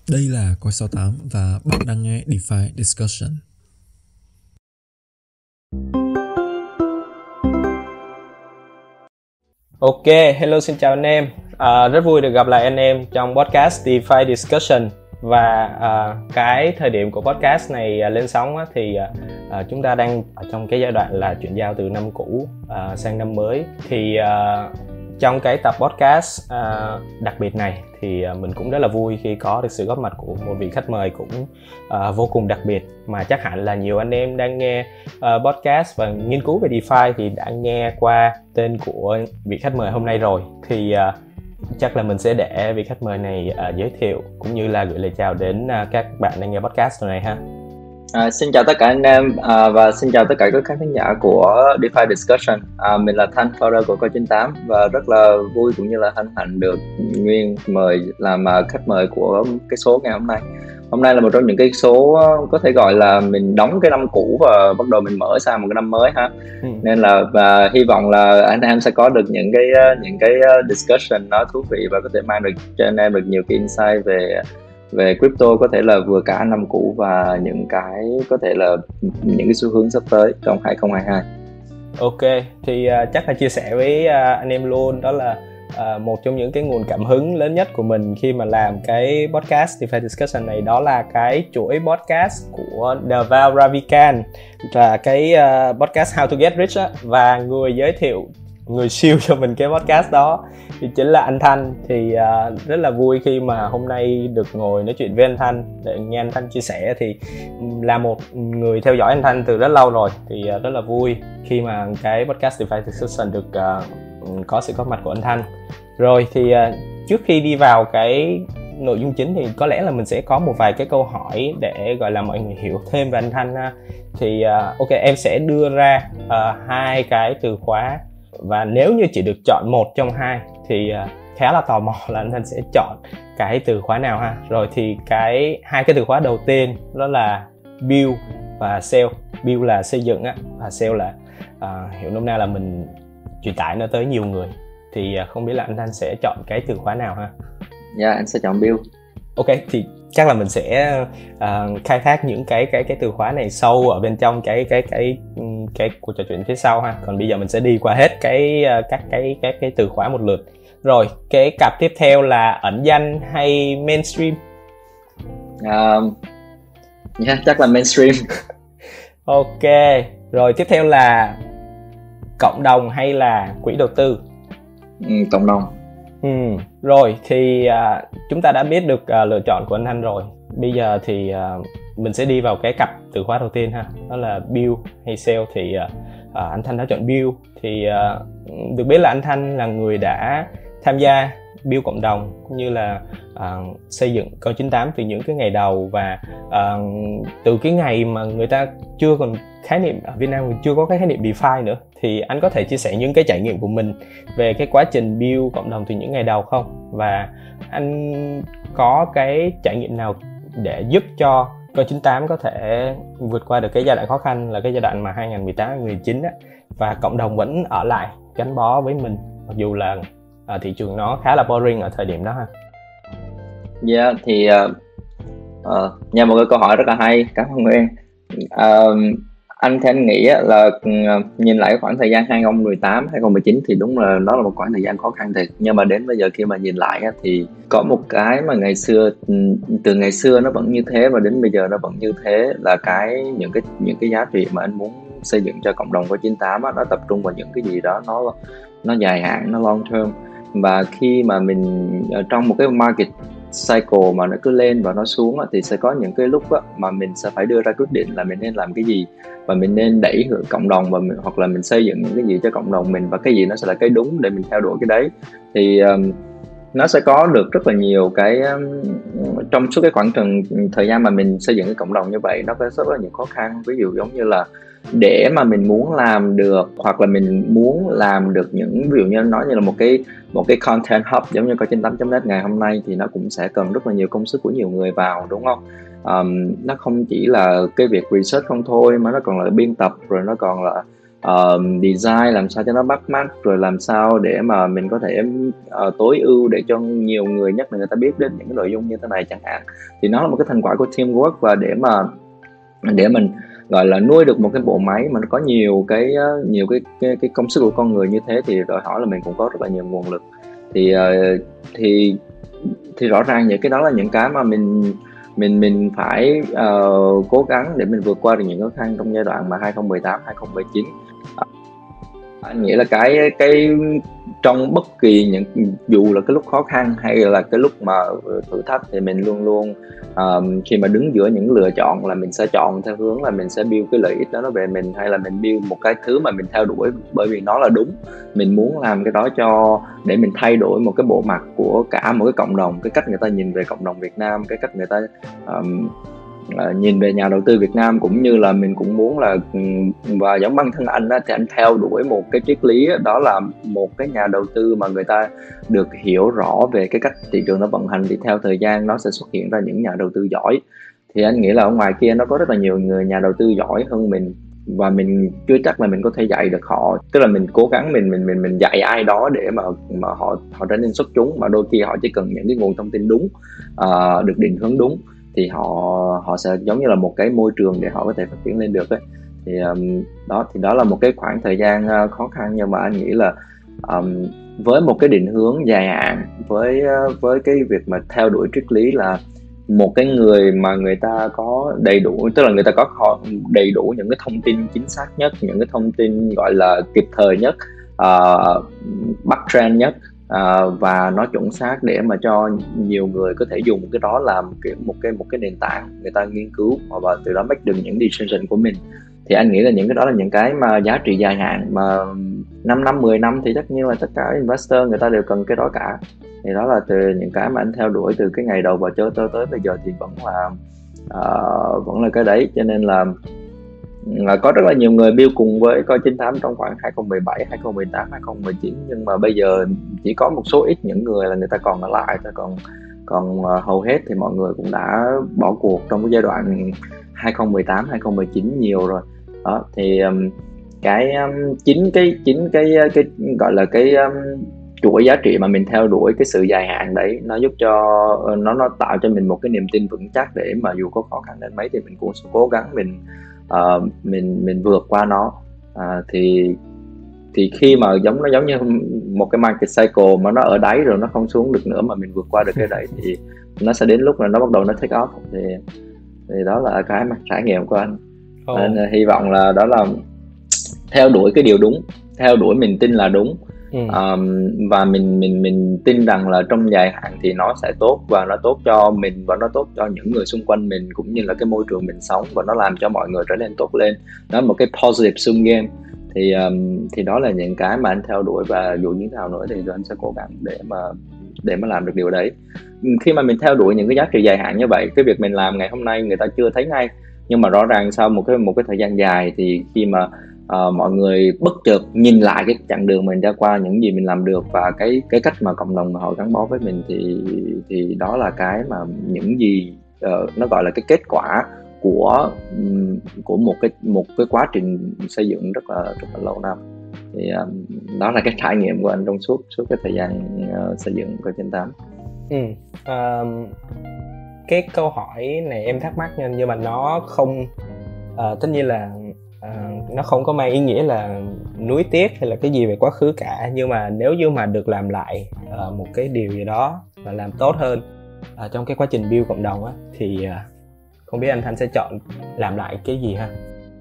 Đây là Coi 68 và bạn đang nghe DeFi Discussion. Ok, hello xin chào anh em. Rất vui được gặp lại anh em trong podcast DeFi Discussion. Và cái thời điểm của podcast này lên sóng thì chúng ta đang ở trong cái giai đoạn là chuyển giao từ năm cũ sang năm mới. Thì trong cái tập podcast đặc biệt này thì mình cũng rất là vui khi có được sự góp mặt của một vị khách mời cũng vô cùng đặc biệt, mà chắc hẳn là nhiều anh em đang nghe podcast và nghiên cứu về DeFi thì đã nghe qua tên của vị khách mời hôm nay rồi. Thì chắc là mình sẽ để vị khách mời này giới thiệu cũng như là gửi lời chào đến các bạn đang nghe podcast này ha. Xin chào tất cả anh em và xin chào tất cả các khán giả của DeFi Discussion. Mình là Thanh, founder của Coin98 và rất là vui cũng như là hân hạnh được Nguyên mời làm khách mời của cái số ngày hôm nay. Hôm nay là một trong những cái số có thể gọi là mình đóng cái năm cũ và bắt đầu mình mở sang một cái năm mới ha. Nên là và hy vọng là anh em sẽ có được những cái discussion nó thú vị và có thể mang được cho anh em được nhiều cái insight về crypto, có thể là vừa cả năm cũ và những cái có thể là những cái xu hướng sắp tới trong 2022. Ok, thì chắc là chia sẻ với anh em luôn, đó là một trong những cái nguồn cảm hứng lớn nhất của mình khi mà làm cái podcast DeFi Discussion này, đó là cái chuỗi podcast của Naval Ravikant, là cái podcast How to Get Rich á, và người giới thiệu, người siêu cho mình cái podcast đó thì chính là anh Thanh. Thì rất là vui khi mà hôm nay được ngồi nói chuyện với anh Thanh để nghe anh Thanh chia sẻ. Thì là một người theo dõi anh Thanh từ rất lâu rồi thì rất là vui khi mà cái podcast DeFi Discussion được có sự góp mặt của anh Thanh. Rồi thì trước khi đi vào cái nội dung chính thì có lẽ là mình sẽ có một vài cái câu hỏi để gọi là mọi người hiểu thêm về anh Thanh ha. Thì ok, em sẽ đưa ra hai cái từ khóa, và nếu như chỉ được chọn một trong hai thì khá là tò mò là anh Thanh sẽ chọn cái từ khóa nào ha. Rồi thì hai cái từ khóa đầu tiên đó là build và sell. Build là xây dựng á, và sell là hiểu nôm na là mình truyền tải nó tới nhiều người. Thì không biết là anh Thanh sẽ chọn cái từ khóa nào ha? Dạ, anh sẽ chọn build. Ok, thì chắc là mình sẽ khai thác những cái từ khóa này sâu ở bên trong cái cuộc trò chuyện phía sau ha. Còn bây giờ mình sẽ đi qua hết các cái từ khóa một lượt. Rồi, cái cặp tiếp theo là ẩn danh hay mainstream? Chắc là mainstream. Ok, rồi tiếp theo là cộng đồng hay là quỹ đầu tư? Cộng đồng. Rồi thì chúng ta đã biết được lựa chọn của anh Thanh rồi. Bây giờ thì mình sẽ đi vào cái cặp từ khóa đầu tiên ha, đó là build hay sell. Thì anh Thanh đã chọn build. Thì được biết là anh Thanh là người đã tham gia build cộng đồng cũng như là xây dựng Coin98 từ những cái ngày đầu, và từ cái ngày mà người ta chưa còn khái niệm, ở Việt Nam chưa có cái khái niệm DeFi nữa. Thì anh có thể chia sẻ những cái trải nghiệm của mình về cái quá trình build cộng đồng từ những ngày đầu không? Và anh có cái trải nghiệm nào để giúp cho Coin98 có thể vượt qua được cái giai đoạn khó khăn, là cái giai đoạn mà 2018-2019 á, và cộng đồng vẫn ở lại gắn bó với mình mặc dù là thị trường nó khá là boring ở thời điểm đó ha? Dạ, thì nha, một cái câu hỏi rất là hay, cảm ơn Nguyên. Anh thì anh nghĩ là nhìn lại khoảng thời gian 2018, 2019 thì đúng là nó là một khoảng thời gian khó khăn thiệt. Nhưng mà đến bây giờ khi mà nhìn lại thì có một cái mà ngày xưa, từ ngày xưa nó vẫn như thế và đến bây giờ nó vẫn như thế, là những cái giá trị mà anh muốn xây dựng cho cộng đồng của 98 nó tập trung vào những cái gì đó nó dài hạn, nó long term. Và khi mà mình trong một cái market cycle mà nó cứ lên và nó xuống thì sẽ có những cái lúc mà mình sẽ phải đưa ra quyết định là mình nên làm cái gì, và mình nên đẩy cộng đồng, và hoặc là mình xây dựng những cái gì cho cộng đồng mình, và cái gì nó sẽ là cái đúng để mình theo đuổi cái đấy. Thì nó sẽ có được rất là nhiều cái trong suốt cái khoảng thời gian mà mình xây dựng cái cộng đồng như vậy, nó có rất là nhiều khó khăn. Ví dụ giống như là để mà mình muốn làm được, hoặc là mình muốn làm được những, ví dụ như nói như là một cái content hub giống như Coin98.net ngày hôm nay, thì nó cũng sẽ cần rất là nhiều công sức của nhiều người vào, đúng không? Nó không chỉ là cái việc research không thôi, mà nó còn là biên tập, rồi nó còn là design làm sao cho nó bắt mắt, rồi làm sao để mà mình có thể tối ưu để cho nhiều người nhất là người ta biết đến những cái nội dung như thế này chẳng hạn. Thì nó là một cái thành quả của teamwork, và để mình gọi là nuôi được một cái bộ máy mà nó có nhiều cái công sức của con người như thế, thì đòi hỏi là mình cũng có rất là nhiều nguồn lực. Thì rõ ràng những cái đó là những cái mà mình phải cố gắng để mình vượt qua được những khó khăn trong giai đoạn mà 2018 2019. Anh nghĩ là cái trong bất kỳ những, dù là cái lúc khó khăn hay là cái lúc mà thử thách, thì mình luôn luôn khi mà đứng giữa những lựa chọn là mình sẽ chọn theo hướng là mình sẽ build cái lợi ích đó nó về mình, hay là mình build một cái thứ mà mình theo đuổi bởi vì nó là đúng. Mình muốn làm cái đó để mình thay đổi một cái bộ mặt của cả một cái cộng đồng, cái cách người ta nhìn về cộng đồng Việt Nam, cái cách người ta nhìn về nhà đầu tư Việt Nam, cũng như là mình cũng muốn là, và giống bản thân anh đó, thì anh theo đuổi một cái triết lý đó là một cái nhà đầu tư mà người ta được hiểu rõ về cái cách thị trường nó vận hành, thì theo thời gian nó sẽ xuất hiện ra những nhà đầu tư giỏi. Thì anh nghĩ là ở ngoài kia nó có rất là nhiều người nhà đầu tư giỏi hơn mình, và mình chưa chắc là mình có thể dạy được họ. Tức là mình cố gắng mình dạy ai đó để mà họ trở nên xuất chúng, mà đôi khi họ chỉ cần những cái nguồn thông tin đúng, được định hướng đúng, thì họ sẽ giống như là một cái môi trường để họ có thể phát triển lên được ấy. Thì đó là một cái khoảng thời gian khó khăn, nhưng mà anh nghĩ là với một cái định hướng dài hạn, với cái việc mà theo đuổi triết lý là một cái người mà người ta có đầy đủ, tức là người ta có đầy đủ những cái thông tin chính xác nhất, những cái thông tin gọi là kịp thời nhất, bắt trend nhất, và nó chuẩn xác để mà cho nhiều người có thể dùng cái đó làm một cái nền tảng người ta nghiên cứu và từ đó make được những decision của mình. Thì anh nghĩ là những cái đó là những cái mà giá trị dài hạn, mà 5 năm 10 năm thì tất nhiên là tất cả investor người ta đều cần cái đó cả. Thì đó là từ những cái mà anh theo đuổi từ cái ngày đầu và tới bây giờ, thì vẫn là cái đấy. Cho nên là có rất là nhiều người build cùng với Coi 98 trong khoảng 2017, 2018, 2019, nhưng mà bây giờ chỉ có một số ít những người là người ta còn ở lại, còn hầu hết thì mọi người cũng đã bỏ cuộc trong cái giai đoạn 2018, 2019 nhiều rồi. Đó thì chính cái gọi là cái chuỗi giá trị mà mình theo đuổi, cái sự dài hạn đấy, nó giúp cho nó tạo cho mình một cái niềm tin vững chắc để mà dù có khó khăn đến mấy thì mình cũng sẽ cố gắng mình vượt qua nó. Thì khi mà nó giống như một cái market cycle mà nó ở đáy rồi, nó không xuống được nữa mà mình vượt qua được cái đấy, thì nó sẽ đến lúc là nó bắt đầu nó take off. Thì đó là cái mà trải nghiệm của anh. Nên hy vọng là đó là theo đuổi cái điều đúng, theo đuổi mình tin là đúng. Và mình tin rằng là trong dài hạn thì nó sẽ tốt, và nó tốt cho mình và nó tốt cho những người xung quanh mình, cũng như là cái môi trường mình sống, và nó làm cho mọi người trở nên tốt lên. Đó là một cái positive sum game. Thì đó là những cái mà anh theo đuổi, và dù như thế nào nữa thì anh sẽ cố gắng để mà làm được điều đấy. Khi mà mình theo đuổi những cái giá trị dài hạn như vậy, cái việc mình làm ngày hôm nay người ta chưa thấy ngay, nhưng mà rõ ràng sau một cái thời gian dài, thì khi mà mọi người bất chợt nhìn lại cái chặng đường mình đã qua, những gì mình làm được, và cái cách mà cộng đồng họ gắn bó với mình, thì đó là cái mà những gì nó gọi là cái kết quả của một cái quá trình xây dựng rất là lâu năm. Thì đó là cái trải nghiệm của anh trong suốt cái thời gian xây dựng Coi 98. Cái câu hỏi này em thắc mắc nha, nhưng mà nó không tất nhiên là nó không có mang ý nghĩa là nuối tiếc hay là cái gì về quá khứ cả, nhưng mà nếu như mà được làm lại một cái điều gì đó và làm tốt hơn trong cái quá trình build cộng đồng á, thì không biết anh Thanh sẽ chọn làm lại cái gì ha?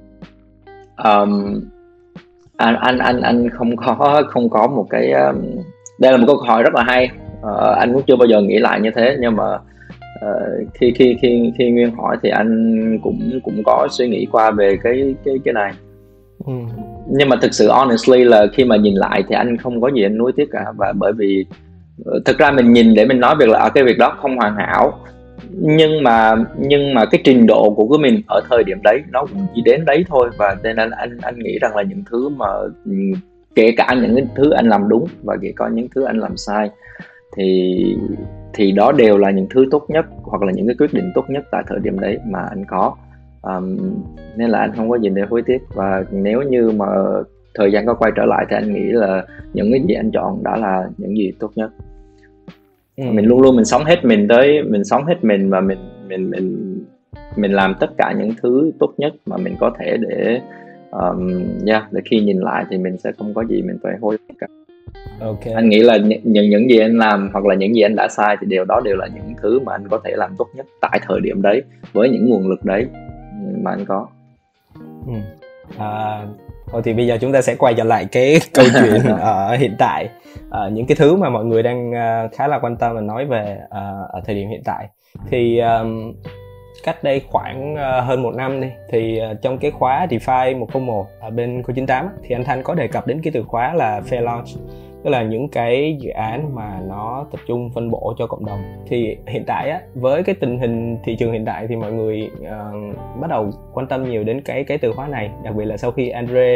Anh không có một cái đây là một câu hỏi rất là hay. Anh cũng chưa bao giờ nghĩ lại như thế, nhưng mà khi Nguyên hỏi thì anh cũng có suy nghĩ qua về cái này. Nhưng mà thực sự honestly là khi mà nhìn lại thì anh không có gì anh nuối tiếc cả, và bởi vì thực ra mình nhìn để mình nói việc là cái việc đó không hoàn hảo, nhưng mà cái trình độ của mình ở thời điểm đấy nó cũng chỉ đến đấy thôi. Và nên anh nghĩ rằng là những thứ mà kể cả những cái thứ anh làm đúng và kể cả những thứ anh làm sai, thì đó đều là những thứ tốt nhất, hoặc là những cái quyết định tốt nhất tại thời điểm đấy mà anh có. Nên là anh không có gì để hối tiếc, và nếu như mà thời gian có quay trở lại thì anh nghĩ là những cái gì anh chọn đã là những gì tốt nhất. Mình luôn luôn mình sống hết mình và mình làm tất cả những thứ tốt nhất mà mình có thể để để khi nhìn lại thì mình sẽ không có gì mình phải hối tiếc cả. Okay. Anh nghĩ là những gì anh làm hoặc là những gì anh đã sai thì đều là những thứ mà anh có thể làm tốt nhất tại thời điểm đấy với những nguồn lực đấy mà anh có. Thôi thì bây giờ chúng ta sẽ quay trở lại cái câu chuyện ở hiện tại, những cái thứ mà mọi người đang khá là quan tâm và nói về ở thời điểm hiện tại. Thì cách đây khoảng hơn 1 năm đi, thì trong cái khóa DeFi 101 ở bên Coin98 thì anh Thanh có đề cập đến cái từ khóa là fair launch, tức là những cái dự án mà nó tập trung phân bổ cho cộng đồng. Thì hiện tại á, với cái tình hình thị trường hiện tại thì mọi người bắt đầu quan tâm nhiều đến cái từ khóa này, đặc biệt là sau khi Andre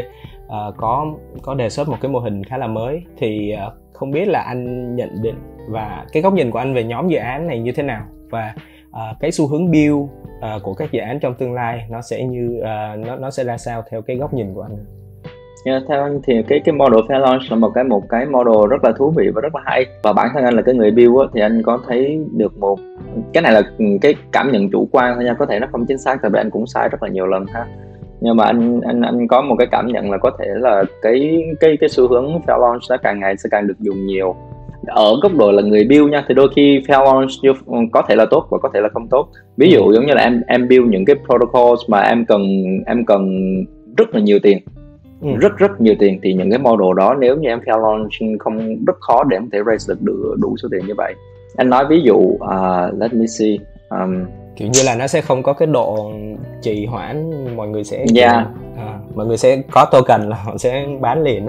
có đề xuất một cái mô hình khá là mới. Thì không biết là anh nhận định và cái góc nhìn của anh về nhóm dự án này như thế nào, và cái xu hướng build của các dự án trong tương lai nó sẽ nó sẽ ra sao theo cái góc nhìn của anh? Theo anh thì cái model fair launch là một cái model rất là thú vị và rất là hay, và bản thân anh là cái người build á, thì anh có thấy được một cái này là cái cảm nhận chủ quan thôi nha, có thể nó không chính xác tại vì anh cũng sai rất là nhiều lần ha, nhưng mà anh có một cái cảm nhận là có thể là cái xu hướng fair launch nó càng ngày sẽ càng được dùng nhiều. Ở góc độ là người build nha, thì đôi khi fair launch có thể là tốt và có thể là không tốt. Ví dụ giống như là em build những cái protocols mà em cần rất là nhiều tiền, rất nhiều tiền, thì những cái model đó nếu như em fair launch không rất khó để em thể raise được đủ số tiền như vậy. Anh nói ví dụ let me see, kiểu như là nó sẽ không có cái độ trì hoãn, mọi người sẽ mọi người sẽ có token là họ sẽ bán liền đó.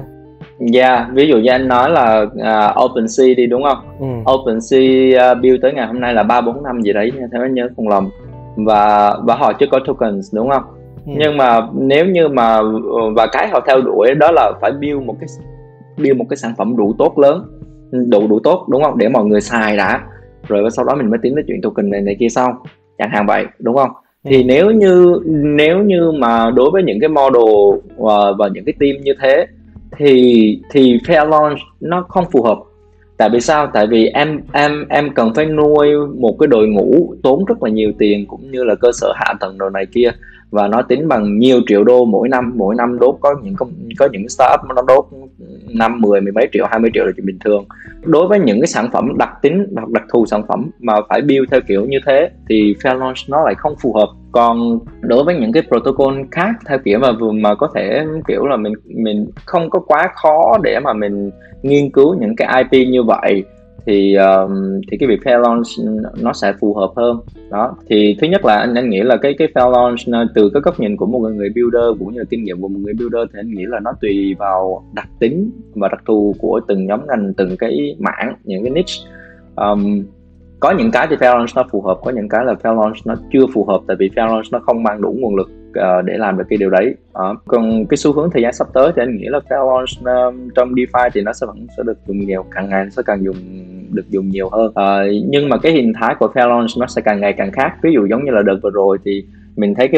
Ví dụ như anh nói là OpenSea đi đúng không? OpenSea build tới ngày hôm nay là 3-4 năm gì đấy theo anh nhớ không lầm, và họ chưa có tokens đúng không? Nhưng mà nếu như mà và cái họ theo đuổi đó là phải build một cái sản phẩm đủ tốt lớn, đủ tốt đúng không, để mọi người xài đã, rồi sau đó mình mới tính tới chuyện token này kia sau, chẳng hạn vậy đúng không? Thì nếu như mà đối với những cái model và những cái team như thế thì fair launch nó không phù hợp. Tại vì sao? Tại vì em cần phải nuôi một cái đội ngũ tốn rất là nhiều tiền cũng như là cơ sở hạ tầng đồ này kia, và nó tính bằng nhiều triệu đô mỗi năm đốt. Có những startup nó đốt 5, 10, mười mấy triệu, 20 triệu là chuyện bình thường. Đối với những cái sản phẩm đặc thù sản phẩm mà phải build theo kiểu như thế thì fair launch nó lại không phù hợp. Còn đối với những cái protocol khác theo kiểu mà có thể kiểu là mình không có quá khó để mà mình nghiên cứu những cái IP như vậy thì cái việc fair launch nó sẽ phù hợp hơn. Đó, thì thứ nhất là anh nghĩ là cái fair launch từ cái góc nhìn của một người builder cũng như là kinh nghiệm của một người builder thì anh nghĩ là nó tùy vào đặc tính và đặc thù của từng nhóm ngành, từng cái mảng, những cái niche. Có những cái thì fair launch nó phù hợp, có những cái là fair launch nó chưa phù hợp, tại vì fair launch nó không mang đủ nguồn lực để làm được cái điều đấy. Còn cái xu hướng thời gian sắp tới thì anh nghĩ là fair launch trong DeFi thì nó sẽ được dùng nhiều, càng ngày sẽ càng được dùng nhiều hơn. Nhưng mà cái hình thái của fair launch nó sẽ càng ngày càng khác. Ví dụ giống như là đợt vừa rồi thì mình thấy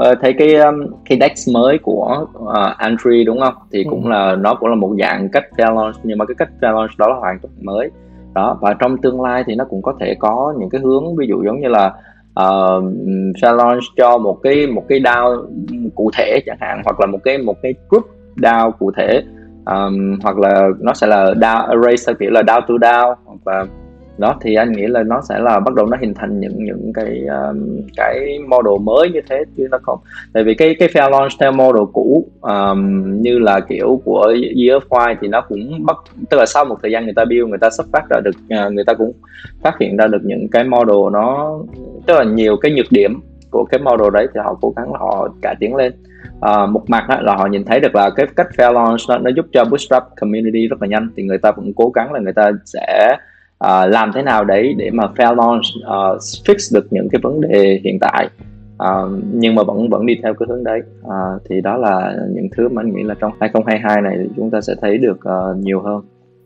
cái DEX mới của Antri đúng không, thì nó cũng là một dạng cách fair launch, nhưng mà cái cách fair launch đó là hoàn toàn mới đó. Và trong tương lai thì nó cũng có thể có những cái hướng, ví dụ giống như là fair launch cho một cái DAO cụ thể chẳng hạn, hoặc là một cái group DAO cụ thể, hoặc là nó sẽ là DAO array theo kiểu là DAO to DAO, hoặc là đó, thì anh nghĩ là nó sẽ là bắt đầu nó hình thành những cái model mới như thế, chứ nó không, tại vì cái fair launch theo model cũ như là kiểu của Year of Y thì nó cũng tức là sau một thời gian người ta build, người ta xuất phát ra được, người ta cũng phát hiện ra được những cái model nó tức là nhiều cái nhược điểm của cái model đấy, thì họ cố gắng là họ cải tiến lên. Một mặt là họ nhìn thấy được là cái cách fair launch nó giúp cho bootstrap community rất là nhanh, thì người ta cũng cố gắng là người ta sẽ làm thế nào đấy để mà fair launch fix được những cái vấn đề hiện tại, nhưng mà vẫn đi theo cái hướng đấy. Thì đó là những thứ mà anh nghĩ là trong 2022 này chúng ta sẽ thấy được nhiều hơn.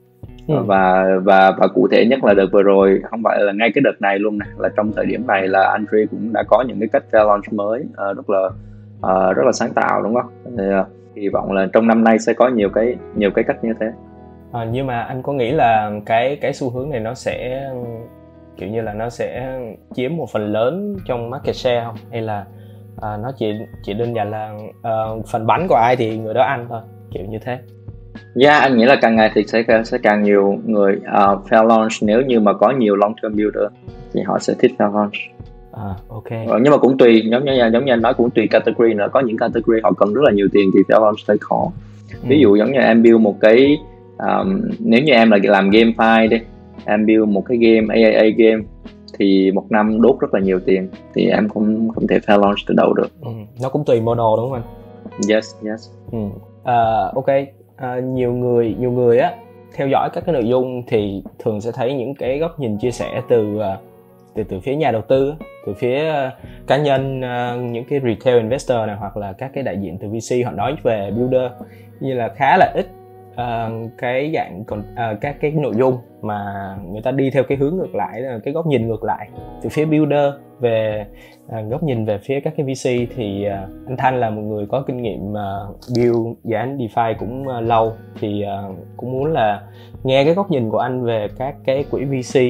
và cụ thể nhất là đợt vừa rồi, không phải là ngay cái đợt này luôn nè, là trong thời điểm này là Andre cũng đã có những cái cách fair launch mới rất là sáng tạo, đúng không? Thì hy vọng là trong năm nay sẽ có nhiều cái cách như thế. Nhưng mà anh có nghĩ là cái xu hướng này nó sẽ kiểu như là nó sẽ chiếm một phần lớn trong market share không, hay là nó chỉ đơn giản là phần bánh của ai thì người đó ăn thôi, kiểu như thế? Anh nghĩ là càng ngày thì sẽ càng nhiều người fair launch. Nếu như mà có nhiều long term builder thì họ sẽ thích fair launch. Ok. Nhưng mà cũng tùy, giống như anh nói, cũng tùy category nữa. Có những category họ cần rất là nhiều tiền thì fair launch sẽ khó. Ví dụ giống như em build một cái nếu như em là làm GameFi đi, em build một cái game AAA game thì một năm đốt rất là nhiều tiền, thì em không thể fair launch từ đầu được. Nó cũng tùy model, đúng không anh? Yes. Ok. Nhiều người á theo dõi các cái nội dung thì thường sẽ thấy những cái góc nhìn chia sẻ từ phía nhà đầu tư, từ phía cá nhân, những cái retail investor này, hoặc là các cái đại diện từ VC, họ nói về builder như là khá là ít cái dạng các cái nội dung mà người ta đi theo cái hướng ngược lại, cái góc nhìn ngược lại từ phía builder về góc nhìn về phía các cái VC. Thì anh Thanh là một người có kinh nghiệm build dự án DeFi cũng lâu, thì cũng muốn là nghe cái góc nhìn của anh về các cái quỹ VC.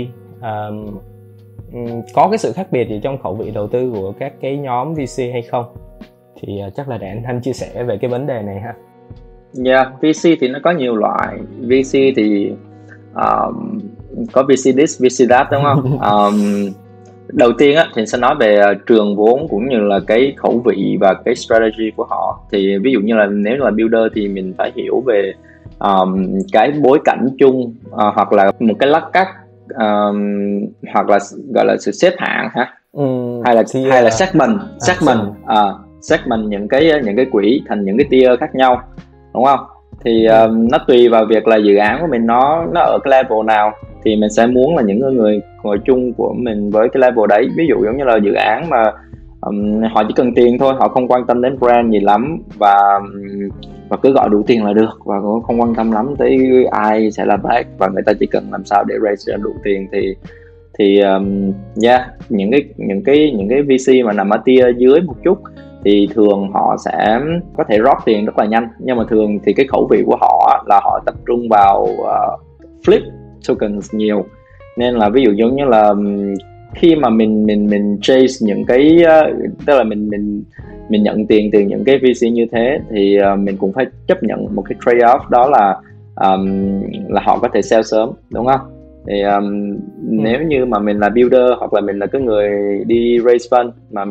Có cái sự khác biệt gì trong khẩu vị đầu tư của các cái nhóm VC hay không? Thì chắc là để anh Thanh chia sẻ về cái vấn đề này ha. VC thì nó có nhiều loại. VC thì có VC this, VC that, đúng không? Đầu tiên á, thì sẽ nói về trường vốn cũng như là cái khẩu vị và cái strategy của họ. Thì ví dụ như là nếu là builder thì mình phải hiểu về cái bối cảnh chung, hoặc là một cái lắc cắt, hoặc là gọi là sự xếp hạng ha, hay là segment những cái quỹ thành những cái tier khác nhau, đúng không? Thì nó tùy vào việc là dự án của mình nó ở cái level nào, thì mình sẽ muốn là những người ngồi chung của mình với cái level đấy. Ví dụ giống như là dự án mà họ chỉ cần tiền thôi, họ không quan tâm đến brand gì lắm, và cứ gọi đủ tiền là được, và cũng không quan tâm lắm tới ai sẽ là back, và người ta chỉ cần làm sao để raise đủ tiền. Thì những cái VC mà nằm ở tier dưới một chút thì thường họ sẽ có thể rót tiền rất là nhanh, nhưng mà thường thì cái khẩu vị của họ là họ tập trung vào flip tokens nhiều. Nên là ví dụ giống như là khi mà mình chase những cái tức là mình nhận tiền từ những cái VC như thế, thì mình cũng phải chấp nhận một cái trade off, đó là họ có thể sell sớm, đúng không? Thì nếu như mà mình là builder hoặc là mình là cái người đi raise fund mà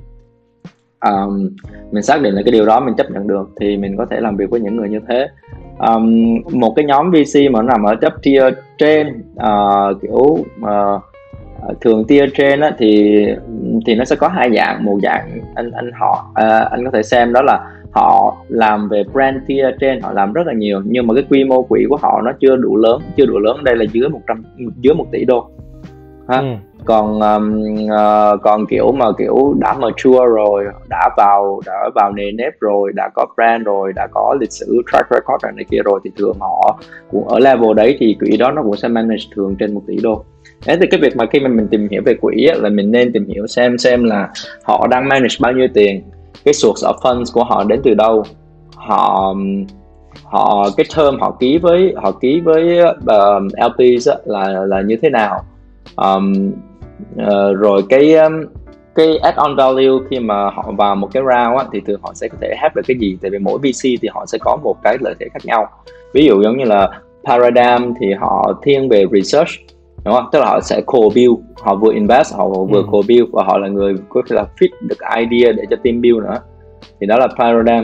mình xác định là cái điều đó mình chấp nhận được, thì mình có thể làm việc với những người như thế. Một cái nhóm VC mà nó nằm ở tier trên, thường tier trên á, thì nó sẽ có hai dạng. Một dạng anh có thể xem đó là họ làm về brand tier trên, họ làm rất là nhiều, nhưng mà cái quy mô quỹ của họ nó chưa đủ lớn. Đây là dưới 1 tỷ đô ha. Còn kiểu đã mature rồi, đã vào nề nếp rồi, đã có brand rồi, đã có lịch sử track record này kia rồi, thì thường họ cũng ở level đấy, thì quỹ đó nó cũng sẽ manage thường trên 1 tỷ đô. Thế thì cái việc mà khi mà mình tìm hiểu về quỹ là mình nên tìm hiểu xem là họ đang manage bao nhiêu tiền, cái source of funds của họ đến từ đâu, họ cái term họ ký với LPs là như thế nào, rồi cái add-on value khi mà họ vào một cái round á, thì thường họ sẽ có thể help được cái gì. Tại vì mỗi VC thì họ sẽ có một cái lợi thế khác nhau. Ví dụ giống như là Paradigm thì họ thiên về research, đúng không? Tức là họ sẽ co-build, họ vừa invest, họ vừa co-build, và họ là người có thể là fit được idea để cho team build nữa. Thì đó là Paradigm.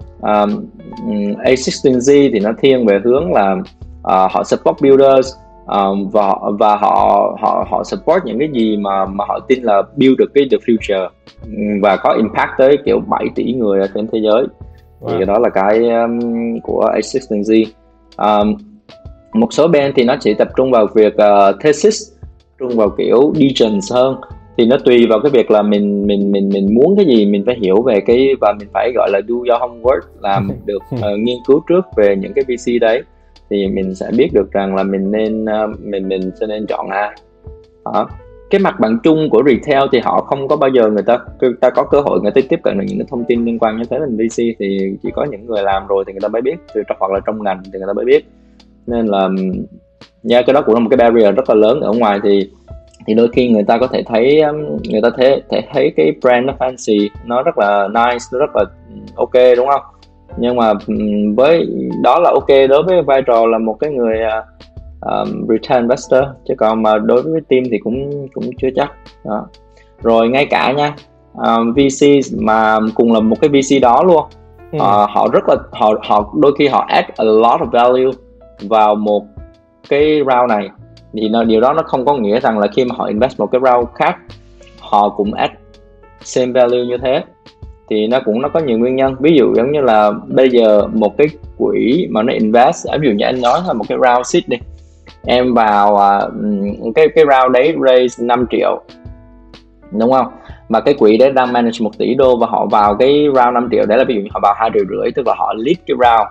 A16Z thì nó thiên về hướng là họ support builders, và họ support những cái gì mà họ tin là build được cái the future và có impact tới kiểu 7 tỷ người ở trên thế giới. Thì đó là cái của A16Z. Một số bên thì nó chỉ tập trung vào việc thesis, tập trung vào kiểu degents hơn. Thì nó tùy vào cái việc là mình muốn cái gì, mình phải hiểu về cái, và mình phải gọi là do your homework, làm được nghiên cứu trước về những cái VC đấy. thì mình sẽ biết được rằng là mình sẽ nên chọn ai. Đó. Cái mặt bằng chung của retail thì họ không có bao giờ người ta có cơ hội người ta tiếp cận được những cái thông tin liên quan như thế. Mình VC thì chỉ có những người làm rồi thì người ta mới biết, hoặc là trong ngành thì người ta mới biết. Nên là cái đó cũng là một cái barrier rất là lớn. Ở ngoài thì đôi khi người ta có thể thấy thấy cái brand nó fancy, nó rất là nice, nó rất là ok, đúng không? Nhưng mà với đó là ok đối với vai trò là một cái người retail investor, chứ còn mà đối với team thì cũng chưa chắc đó. Rồi ngay cả nha, VC mà cùng là một cái VC đó luôn, họ rất là họ đôi khi họ add a lot of value vào một cái round này, thì điều đó nó không có nghĩa rằng là khi mà họ invest một cái round khác họ cũng add same value như thế. Thì nó có nhiều nguyên nhân. Ví dụ giống như là bây giờ một cái quỹ mà nó invest, ví dụ như anh nói là một cái round seed đi, em vào cái round đấy raise 5 triệu, đúng không? Mà cái quỹ đấy đang manage 1 tỷ đô và họ vào cái round 5 triệu đấy là ví dụ như họ vào 2,5 triệu, tức là họ lead cái round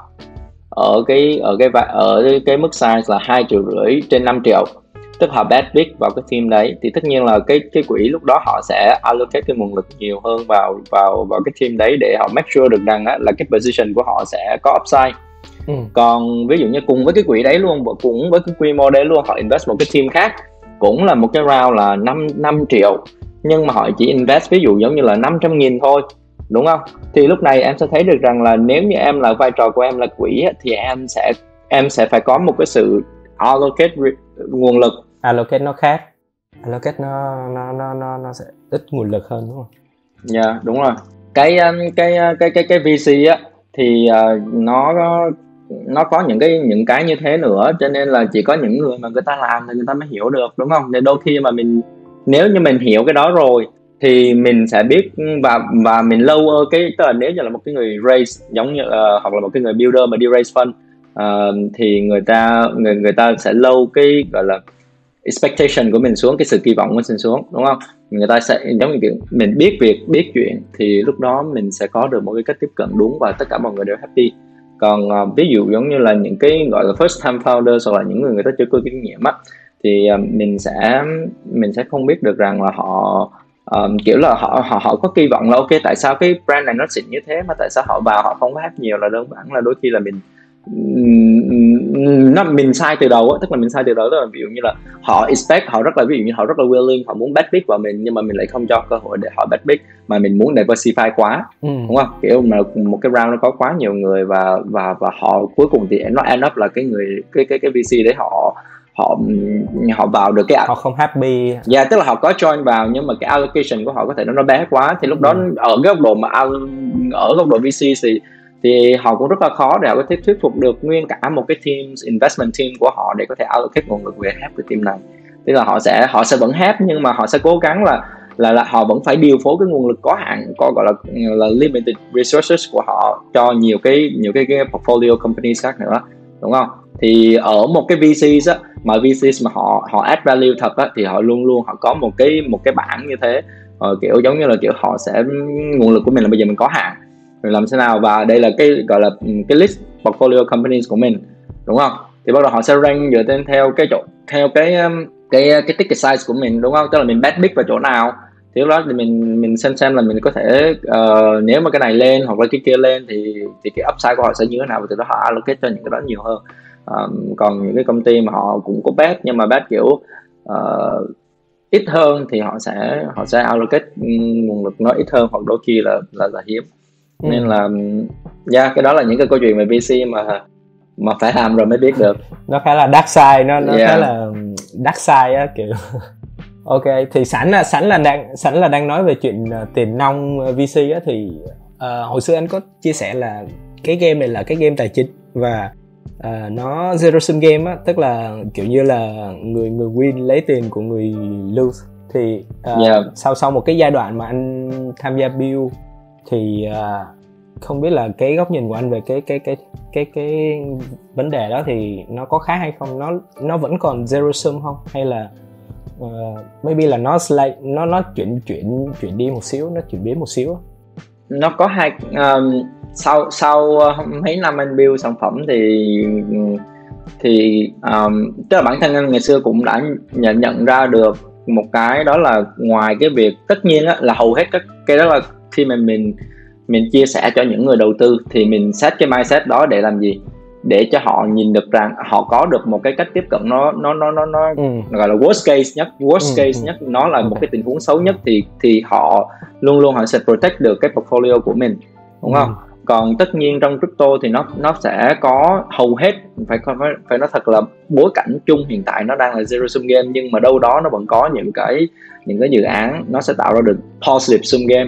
ở cái mức size là 2,5 triệu trên 5 triệu, tức họ bet big vào cái team đấy. Thì tất nhiên là cái quỹ lúc đó họ sẽ allocate cái nguồn lực nhiều hơn vào cái team đấy để họ make sure được rằng là cái position của họ sẽ có upside. Còn ví dụ như cùng với cái quỹ đấy luôn, cũng với cái quy mô đấy luôn, họ invest một cái team khác cũng là một cái round là 5 triệu, nhưng mà họ chỉ invest ví dụ giống như là 500.000 thôi, đúng không? Thì lúc này em sẽ thấy được rằng là nếu như em là vai trò của em là quỹ thì em sẽ phải có một cái sự allocate nguồn lực. Allocate nó khác, allocate nó sẽ ít nguồn lực hơn, đúng không? Dạ, đúng rồi. Cái VC á thì nó có những cái như thế nữa, cho nên là chỉ có những người mà người ta làm thì người ta mới hiểu được, đúng không? Nên đôi khi mà nếu như mình hiểu cái đó rồi thì mình sẽ biết và mình lower tức là nếu như là một cái người raise giống như hoặc là một cái người builder mà đi raise fund, thì người ta sẽ low cái gọi là expectation của mình xuống, cái sự kỳ vọng của mình xuống, đúng không? Người ta sẽ giống như kiểu mình biết việc biết chuyện thì lúc đó mình sẽ có được một cái cách tiếp cận đúng và tất cả mọi người đều happy. Còn ví dụ giống như là những cái gọi là first time founders hoặc là những người ta chưa có kinh nghiệm á, thì mình sẽ không biết được rằng là họ kiểu là họ có kỳ vọng là ok, tại sao cái brand này nó xịn như thế mà tại sao họ vào họ không có hát nhiều, là đơn giản là đôi khi là mình sai từ đầu á. Tức là mình sai từ đầu, tức là ví dụ như là họ expect, họ rất là willing, họ muốn bet big vào mình, nhưng mà mình lại không cho cơ hội để họ bet big, mà mình muốn diversify quá, đúng không? Kiểu mà một cái round nó có quá nhiều người và họ cuối cùng thì nó end up là cái VC đấy họ vào được họ không happy. Tức là họ có join vào nhưng mà cái allocation của họ có thể nó bé quá, thì lúc đó ở cái góc độ mà ở góc độ VC thì họ cũng rất là khó để họ có thể thuyết phục được nguyên cả một cái investment team của họ để có thể allocate nguồn lực về help cái team này. Tức là họ sẽ vẫn help, nhưng mà họ sẽ cố gắng là họ vẫn phải điều phối cái nguồn lực có hạn, có gọi là limited resources của họ cho nhiều cái portfolio companies khác nữa, đúng không? Thì ở một cái VCs á, mà VCs mà họ add value thật á, thì họ luôn họ có một cái bảng như thế, kiểu giống như là kiểu họ sẽ nguồn lực của mình là bây giờ mình có hạn rồi làm thế nào, và đây là cái gọi là cái list portfolio companies của mình, đúng không? Thì bắt đầu họ sẽ rank dựa theo cái ticket size của mình, đúng không? Tức là mình bet big vào chỗ nào thì lúc đó thì mình xem là mình có thể nếu mà cái này lên hoặc là cái kia lên thì cái upside của họ sẽ như thế nào, và từ đó họ allocate cho những cái đó nhiều hơn. Còn những cái công ty mà họ cũng có bet nhưng mà bet kiểu ít hơn thì họ sẽ allocate nguồn lực nó ít hơn, hoặc đôi khi là hiếm. Nên là cái đó là những cái câu chuyện về VC mà phải làm rồi mới biết được. Nó khá là dark side, nó khá là dark side á, kiểu. Ok, thì sẵn là đang nói về chuyện tiền nong VC á, thì hồi xưa anh có chia sẻ là cái game này là cái game tài chính và nó zero sum game á, tức là kiểu như là người win lấy tiền của người lose. Thì sau một cái giai đoạn mà anh tham gia build thì không biết là cái góc nhìn của anh về cái vấn đề đó thì nó có khác hay không, nó vẫn còn zero sum không, hay là maybe là nó chuyển đi một xíu, nó chuyển biến một xíu. Nó có hai sau mấy năm anh build sản phẩm thì thì tức là bản thân anh ngày xưa cũng đã nhận ra được một cái, đó là ngoài cái việc tất nhiên á, là hầu hết các cái đó là khi mà mình chia sẻ cho những người đầu tư thì mình set cái mindset đó để làm gì, để cho họ nhìn được rằng họ có được một cái cách tiếp cận nó gọi là worst case nhất, nó là một cái tình huống xấu nhất, thì họ luôn luôn họ sẽ protect được cái portfolio của mình, đúng không? Còn tất nhiên trong crypto thì nó sẽ có hầu hết, phải nói thật là bối cảnh chung hiện tại nó đang là zero sum game, nhưng mà đâu đó nó vẫn có những cái dự án nó sẽ tạo ra được positive sum game.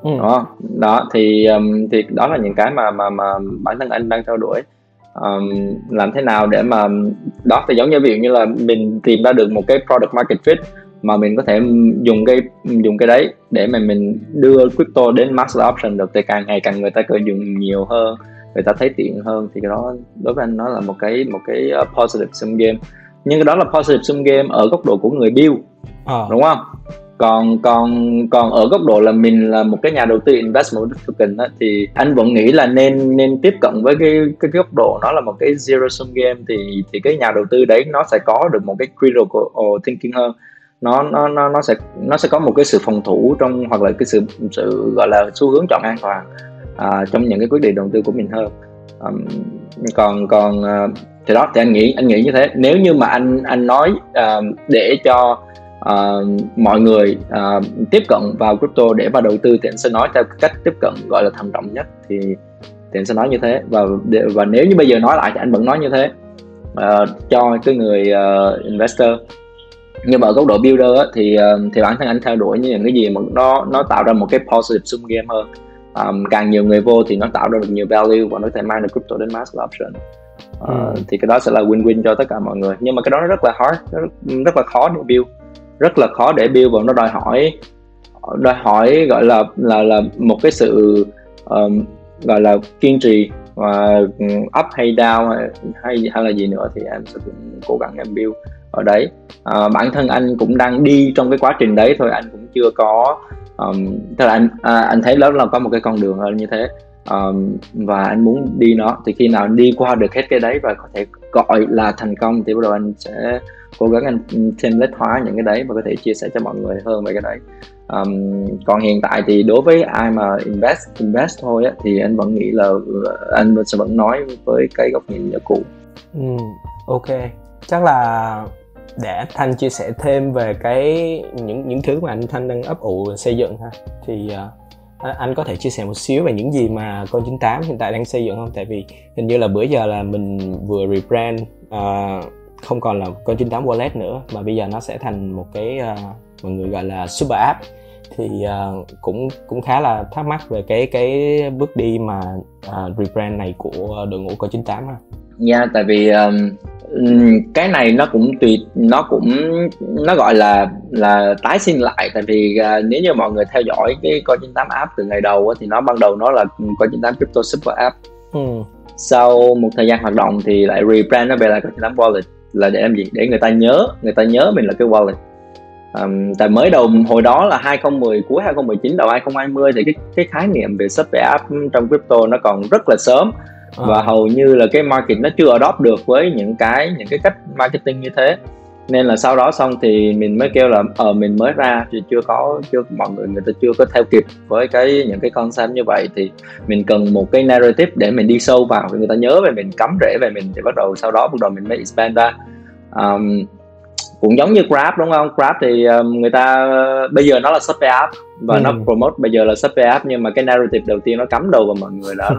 Đó thì đó là những cái mà bản thân anh đang theo đuổi. Làm thế nào để mà đó, thì giống như ví dụ như là mình tìm ra được một cái product market fit mà mình có thể dùng cái đấy để mà mình đưa crypto đến mass adoption được, thì càng ngày càng người ta cứ dùng nhiều hơn, người ta thấy tiện hơn, thì cái đó đối với anh nó là một cái positive sum game. Nhưng cái đó là positive sum game ở góc độ của người build, đúng không? Còn ở góc độ là mình là một cái nhà đầu tư investment token á, thì anh vẫn nghĩ là nên tiếp cận với cái góc độ nó là một cái zero sum game, thì cái nhà đầu tư đấy nó sẽ có được một cái critical thinking hơn, nó sẽ có một cái sự phòng thủ trong, hoặc là cái sự gọi là xu hướng chọn an toàn trong những cái quyết định đầu tư của mình hơn. Còn thì đó, thì anh nghĩ như thế. Nếu như mà anh nói để cho mọi người tiếp cận vào crypto để vào đầu tư, thì anh sẽ nói theo cách tiếp cận gọi là thận trọng nhất, thì anh sẽ nói như thế. Và nếu như bây giờ nói lại thì anh vẫn nói như thế cho cái người investor. Nhưng mà ở góc độ builder á, thì bản thân anh theo đuổi những cái gì mà nó tạo ra một cái positive sum game hơn. Càng nhiều người vô thì nó tạo ra được nhiều value và nó có thể mang được crypto đến mass adoption. Thì cái đó sẽ là win-win cho tất cả mọi người. Nhưng mà cái đó nó rất là hard, rất là khó để build, rất là khó để build, và nó đòi hỏi gọi là một cái sự gọi là kiên trì, và up hay down hay là gì nữa thì em sẽ cũng cố gắng em build ở đấy. Bản thân anh cũng đang đi trong cái quá trình đấy thôi, anh cũng chưa có tức là anh thấy đó là có một cái con đường như thế, và anh muốn đi nó. Thì khi nào đi qua được hết cái đấy và có thể gọi là thành công thì bắt đầu anh sẽ cố gắng anh template hóa những cái đấy và có thể chia sẻ cho mọi người hơn về cái đấy. Còn hiện tại thì đối với ai mà invest thôi á, thì anh vẫn nghĩ là anh sẽ vẫn nói với cái góc nhìn như cũ. Ok, chắc là để anh Thanh chia sẻ thêm về những thứ mà anh Thanh đang ấp ủ xây dựng ha, thì anh có thể chia sẻ một xíu về những gì mà Coin98 hiện tại đang xây dựng không? Tại vì hình như là bữa giờ là mình vừa rebrand, không còn là Coin98 Wallet nữa, mà bây giờ nó sẽ thành một cái mọi người gọi là super app. Thì cũng khá là thắc mắc về cái bước đi mà rebrand này của đội ngũ Coin98 ha. Yeah, tại vì cái này nó cũng nó gọi là tái sinh lại. Tại vì nếu như mọi người theo dõi cái Coin98 app từ ngày đầu thì nó ban đầu nó là Coin98 Crypto Super App. Sau một thời gian hoạt động thì lại rebrand nó về là Coin98 Wallet. Là để làm gì? Để người ta nhớ mình là cái wallet. Tại mới đầu hồi đó là 2010, cuối 2019 đầu 2020 thì cái khái niệm về super app trong crypto nó còn rất là sớm. Và hầu như là cái market nó chưa adopt được với những cái cách marketing như thế. Nên là sau đó xong thì mình mới kêu là mình mới ra thì chưa mọi người ta chưa có theo kịp với những cái concept như vậy, thì mình cần một cái narrative để mình đi sâu vào, người ta nhớ về mình, cắm rễ về mình, thì sau đó mình mới expand ra. Cũng giống như Grab, đúng không? Grab thì người ta bây giờ nó là super app và nó promote bây giờ là super app, nhưng mà cái narrative đầu tiên nó cắm đầu vào mọi người đó